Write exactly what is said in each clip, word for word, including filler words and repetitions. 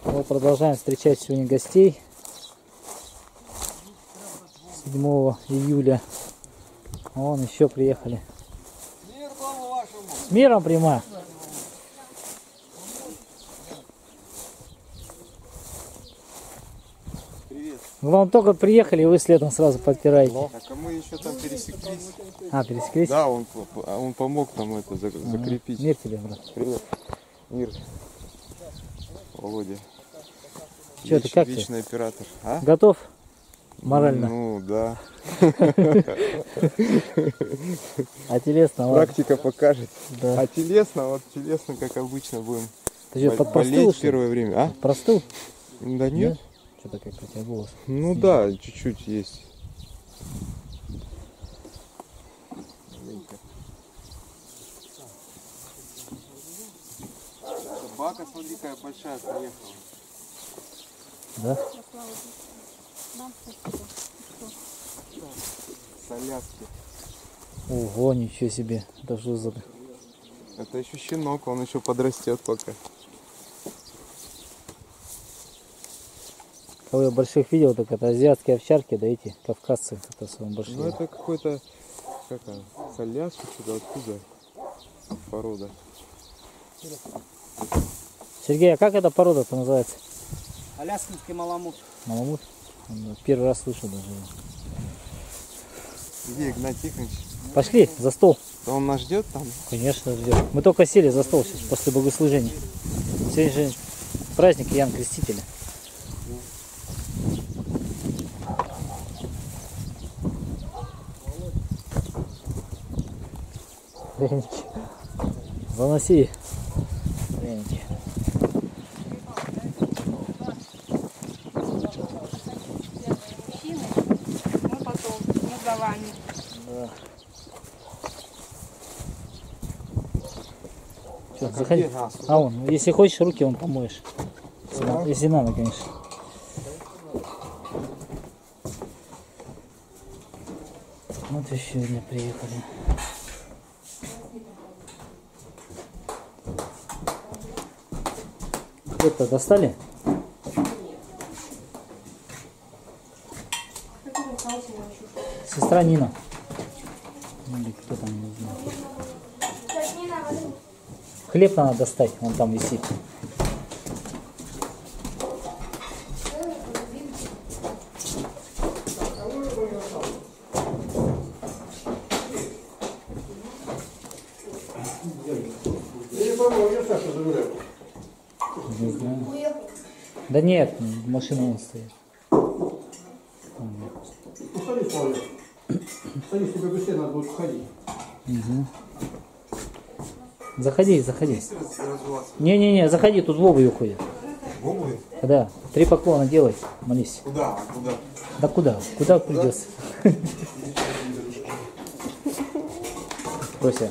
Мы продолжаем встречать сегодня гостей. седьмого июля. Вон еще приехали. С миром, Прима. Привет. Главное, только приехали, и вы следом сразу подпираете. Так, а мы еще там пересеклись. А, пересеклись? Да, он, он помог нам это закрепить. Мир тебе, брат. Привет. Мир. Володя. Че, Веч, ты как вечный ты? оператор. А? Готов? Морально? Ну, да. А телесно, ладно. Практика покажет. Да. А телесно, вот телесно, как обычно, будем Ты что, под простыл, болеть что ли? первое время. А? Простыл? Да нет. Что-то как у тебя голос. Ну да, чуть-чуть есть. Собака, смотри, какая большая приехала. Да? Соляски. Ого, ничего себе. Это что за... Это еще щенок, он еще подрастет пока. Кого я больших видел, так это азиатские овчарки, да эти кавказцы, это самые большие. Ну это какой-то, как она, соляски, что-то откуда порода. Сергей, а как эта порода-то называется? Аляскинский маламут. Маламут? Первый раз слышу даже. Где Игнат Тихонович? Пошли за стол. Да он нас ждет там? Конечно, ждет. Мы только сели за стол сейчас, после богослужения. Сегодня же праздник Иоанна Крестителя. Пряники. Заноси пряники. Мы потом, мы за вами. Да. Что, заходи. где? А, А вон, если хочешь, руки вон помоешь. Если, Да. на- если надо, конечно. Вот еще сегодня приехали. Хлеб-то достали? Сестра Нина. Или кто там, не знаю. Хлеб надо достать, он там висит. Не знаю. Да нет, машина вон стоит. Ну, садись, Павел. Садись, тебе быстрее надо будет уходить. Угу. Заходи, заходи. Не-не-не, заходи, тут в обуви уходит. В обуви? Да, три поклона делай, молись. Куда? Куда? Да куда? Куда придется? Прося.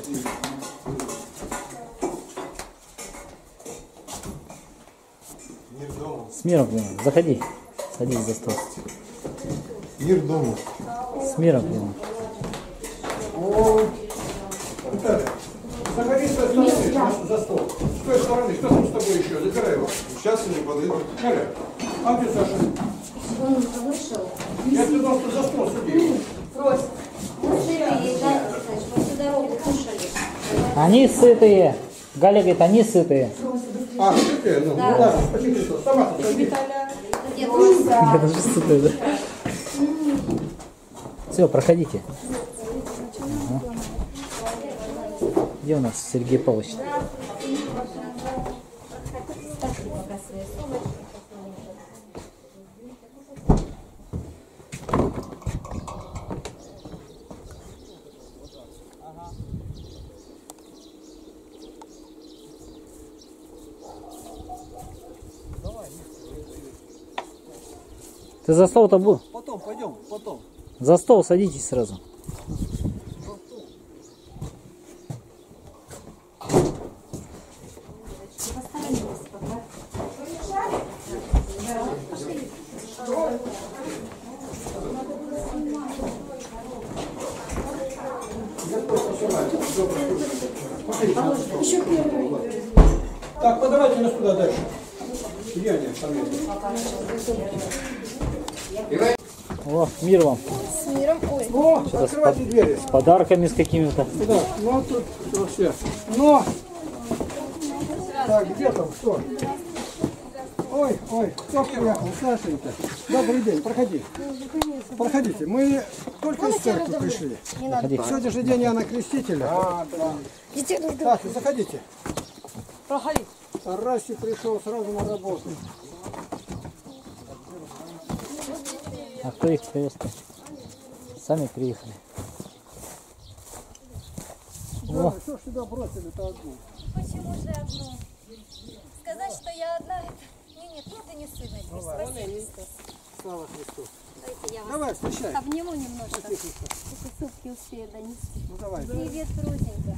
Мир дома. С миром, блин. Заходи. Садись за стол. Мир дома. С миром, блин. Виталий, заходи с той стороны за стол. С той стороны, кто там с тобой еще? Забирай его. Сейчас они подойдут. Коля, а где Саша? Он уже вышел. Я тебе дал, что за стол сиди. Просит. Кушали, да, значит, мы всю дорогу кушали. Они сытые. Галя говорит, они сытые. А, ты? Ну, Да. ну ладно, почему ты сама-то садись. Дедушка. Это же сытые, да? Все, проходите. Ага. Где у нас Сергей Павлович? Ты за стол-то был? Потом, пойдем, потом. За стол садитесь сразу. Так, подавайте нас туда дальше. Где они? О, мир вам. С миром. Ой. О, открывайте двери. С подарками с какими-то. Да, ну тут все. Но. Так, где там, что? Ой, ой, кто приехал? Сашенька. Добрый день, проходи. Проходите. Мы только из церкви пришли. Заходите. Сегодня же день Иоанна Крестителя. А, да. Так, заходите. Проходи. Расси пришел сразу на работу. А кто их привез-то? Сами приехали. Да, что ж сюда бросили-то одну? Почему же одну? Сказать, что я одна, это... Не, нет, это не стыдно. Слава Христу. Дайте я вас Давай, встречай. обниму немножко. Эти сутки успею донести. Ну давай. Привет, Розенька.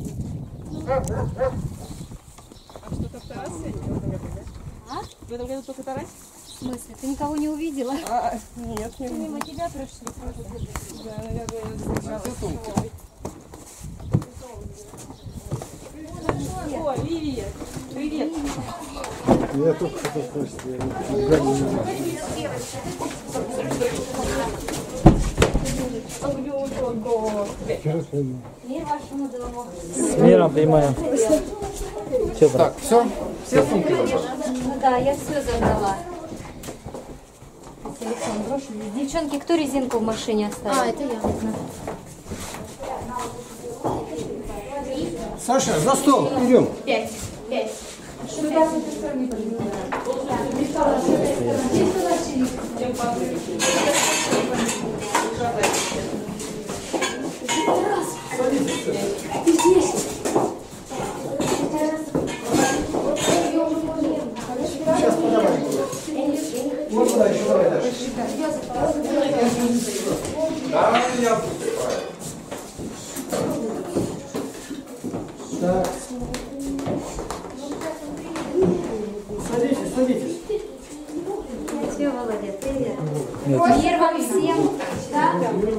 А что, только Тарас сегодня? А? В этом году только Тарас? В смысле? Ты никого не увидела? А, нет, не Мы мимо тебя прошли. Да, наверное, я встречалась. О, Привет. Привет. Я только что спросил. Мир вашему дому. С миром принимаем. Все, брат. Так, все? Все сумки ваши? Ну да, я все забрала. Телефон брошен. Девчонки, кто резинку в машине оставил? А, это я. Саша, за стол, идем. Пять. Пять. Сейчас подавай. Вот сюда еще, давай дальше. Да, я Так. Садитесь, садитесь. Все, Володя, привет. Мир вам всем. Да?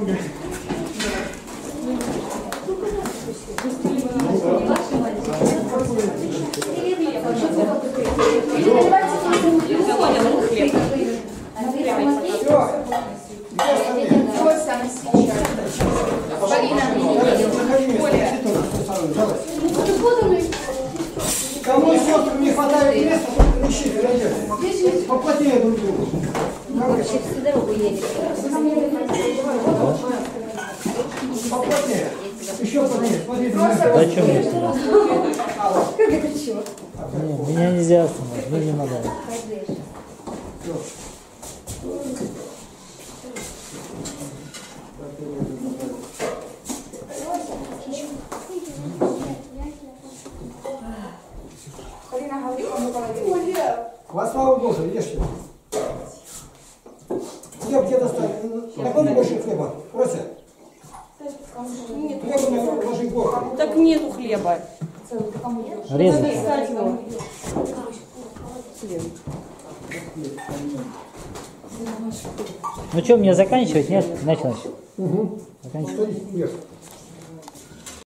Кому из сестр не хватает места, только ищите, найдете. Поплотнее друг другу. Вообще всю дорогу едет. Поплотнее. Еще плотнее. Смотрите. Да что мне снимать? Как это чего? Не, меня нельзя снимать, мне не надо. Во славу Божию, ешьте. Хлеб где достать? Какой больше хлеба? Прося. Хлеба ложи горку. Так нету хлеба. Резать. Кстати, ну. Ну что, мне заканчивать? Нет? Началось. Угу. Заканчивать. Ешь.